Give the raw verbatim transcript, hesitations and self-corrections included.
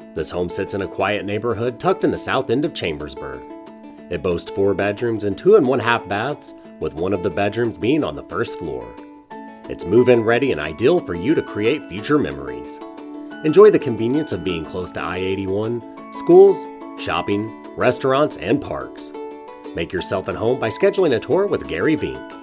This home sits in a quiet neighborhood tucked in the south end of Chambersburg. It boasts four bedrooms and two and one half baths, with one of the bedrooms being on the first floor. It's move-in ready and ideal for you to create future memories. Enjoy the convenience of being close to I eighty-one, schools, shopping, restaurants, and parks. Make yourself at home by scheduling a tour with Gary Vink.